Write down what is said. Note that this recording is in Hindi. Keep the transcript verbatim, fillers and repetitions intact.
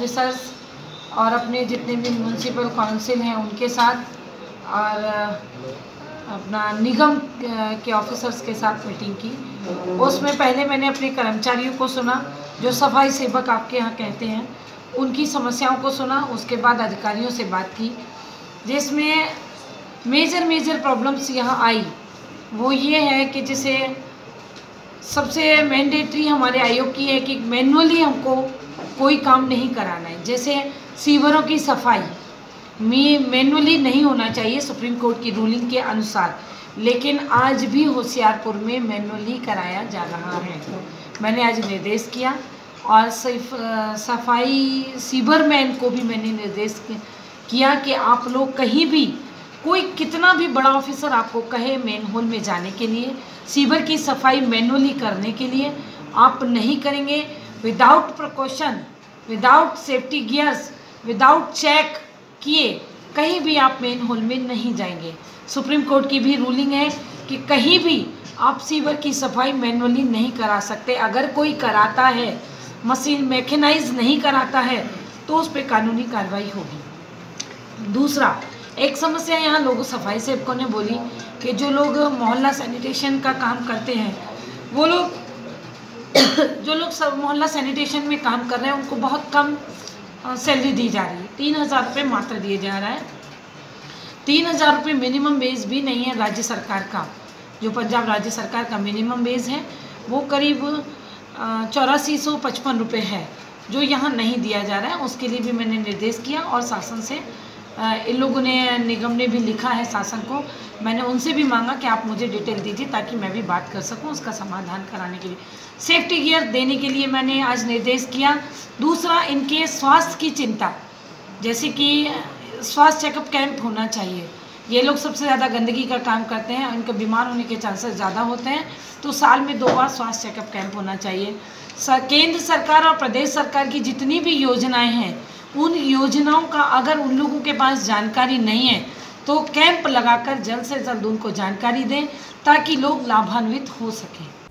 ऑफिसर्स और अपने जितने भी म्यूनसिपल काउंसिल हैं उनके साथ और अपना निगम के ऑफिसर्स के साथ मीटिंग की। उसमें पहले मैंने अपने कर्मचारियों को सुना, जो सफाई सेवक आपके यहाँ कहते हैं, उनकी समस्याओं को सुना। उसके बाद अधिकारियों से बात की, जिसमें मेजर मेजर प्रॉब्लम्स यहाँ आई। वो ये है कि जैसे सबसे मैंडेटरी हमारे आयोग की है कि मैनुअली हमको कोई काम नहीं कराना है। जैसे सीवरों की सफाई मैनुअली नहीं होना चाहिए सुप्रीम कोर्ट की रूलिंग के अनुसार, लेकिन आज भी होशियारपुर में मैनुअली कराया जा रहा है। मैंने आज निर्देश किया और सिर्फ सफाई सीवरमैन को भी मैंने निर्देश किया कि आप लोग कहीं भी, कोई कितना भी बड़ा ऑफिसर आपको कहे मेन होल में जाने के लिए, सीवर की सफाई मैनुअली करने के लिए, आप नहीं करेंगे। Without precaution, without safety gears, without check किए कहीं भी आप मेन होल में नहीं जाएंगे। सुप्रीम कोर्ट की भी रूलिंग है कि कहीं भी आप सीवर की सफाई मैनुअली नहीं करा सकते। अगर कोई कराता है, मशीन मैकेनाइज नहीं कराता है, तो उस पर कानूनी कार्रवाई होगी। दूसरा, एक समस्या यहाँ लोगों सफाई सेवकों ने बोली कि जो लोग मोहल्ला सैनिटेशन का काम करते हैं, वो लोग जो लोग सब मोहल्ला सैनिटेशन में काम कर रहे हैं उनको बहुत कम सैलरी दी जा रही है। तीन हज़ार रुपये मात्र दिए जा रहा है। तीन हज़ार रुपये मिनिमम वेज भी नहीं है राज्य सरकार का। जो पंजाब राज्य सरकार का मिनिमम वेज है वो करीब चौरासी सौ पचपन रुपये है, जो यहाँ नहीं दिया जा रहा है। उसके लिए भी मैंने निर्देश किया और शासन से, इन लोगों ने, निगम ने भी लिखा है शासन को, मैंने उनसे भी मांगा कि आप मुझे डिटेल दीजिए ताकि मैं भी बात कर सकूं उसका समाधान कराने के लिए। सेफ्टी गियर देने के लिए मैंने आज निर्देश किया। दूसरा, इनके स्वास्थ्य की चिंता, जैसे कि स्वास्थ्य चेकअप कैंप होना चाहिए। ये लोग सबसे ज़्यादा गंदगी का काम करते हैं, इनके बीमार होने के चांसेस ज़्यादा होते हैं, तो साल में दो बार स्वास्थ्य चेकअप कैंप होना चाहिए। केंद्र सरकार और प्रदेश सरकार की जितनी भी योजनाएं हैं, उन योजनाओं का अगर उन लोगों के पास जानकारी नहीं है तो कैंप लगाकर जल्द से जल्द उनको जानकारी दें ताकि लोग लाभान्वित हो सकें।